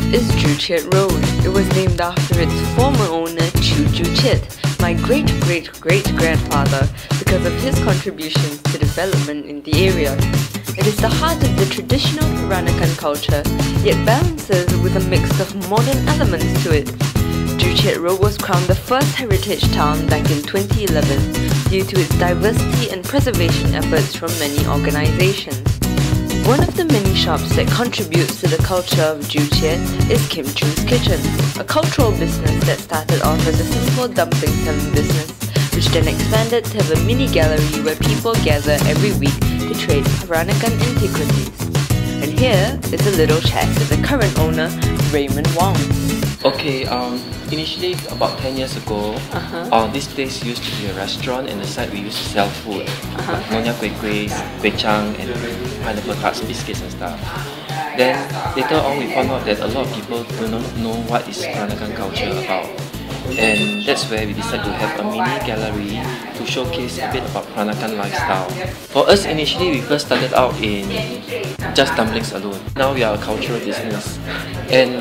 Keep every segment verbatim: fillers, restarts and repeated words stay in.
is Joo Chiat Road. It was named after its former owner, Chew Joo Chiat, my great-great-great-grandfather, because of his contributions to development in the area. It is the heart of the traditional Peranakan culture, yet balances with a mix of modern elements to it. Joo Chiat Road was crowned the first heritage town back in twenty eleven due to its diversity and preservation efforts from many organizations. One of the many shops that contributes to the culture of Joo Chiat is Kim Choo's Kitchen, a cultural business that started off as a simple dumpling selling business, which then expanded to have a mini gallery where people gather every week to trade Peranakan antiquities. And here is a little chat with the current owner, Raymond Wong. Okay, um, initially about ten years ago, uh-huh. uh, this place used to be a restaurant, and the side we used to sell food, uh-huh. like Nyonya Kueh Kueh, Kueh Chang, and pineapple tarts, biscuits and stuff. Then later on we found out that a lot of people do not know what is Peranakan culture about. And that's where we decided to have a mini gallery to showcase a bit about Peranakan lifestyle. For us initially, we first started out in just dumplings alone. Now we are a cultural business. And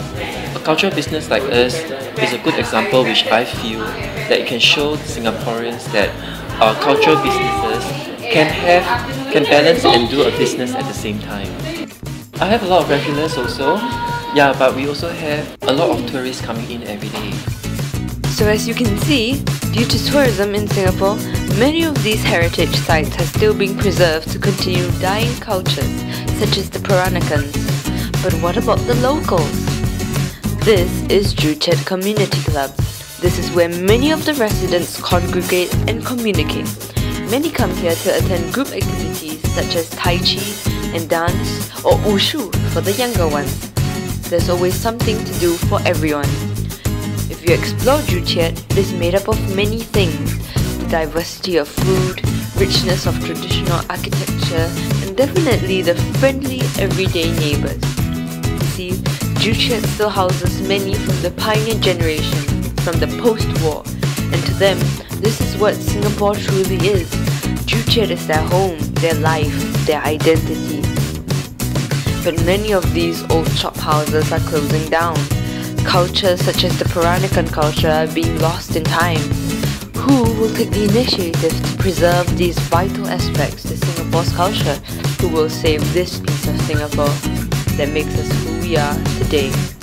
a cultural business like us is a good example which I feel that it can show Singaporeans that our cultural businesses can have, can balance and do a business at the same time. I have a lot of regulars also, yeah, but we also have a lot of tourists coming in every day. So as you can see, due to tourism in Singapore, many of these heritage sites are still being preserved to continue dying cultures, such as the Peranakans. But what about the locals? This is Joo Chiat Community Club. This is where many of the residents congregate and communicate. Many come here to attend group activities such as Tai Chi and dance, or Wushu for the younger ones. There's always something to do for everyone. If you explore Joo Chiat, it is made up of many things: the diversity of food, richness of traditional architecture, and definitely the friendly everyday neighbours. You see, Joo Chiat still houses many from the pioneer generation, from the post-war, and to them, this is what Singapore truly is. Joo Chiat is their home, their life, their identity. But many of these old shop houses are closing down. Cultures such as the Peranakan culture are being lost in time. Who will take the initiative to preserve these vital aspects to Singapore's culture? Who will save this piece of Singapore that makes us who we are today?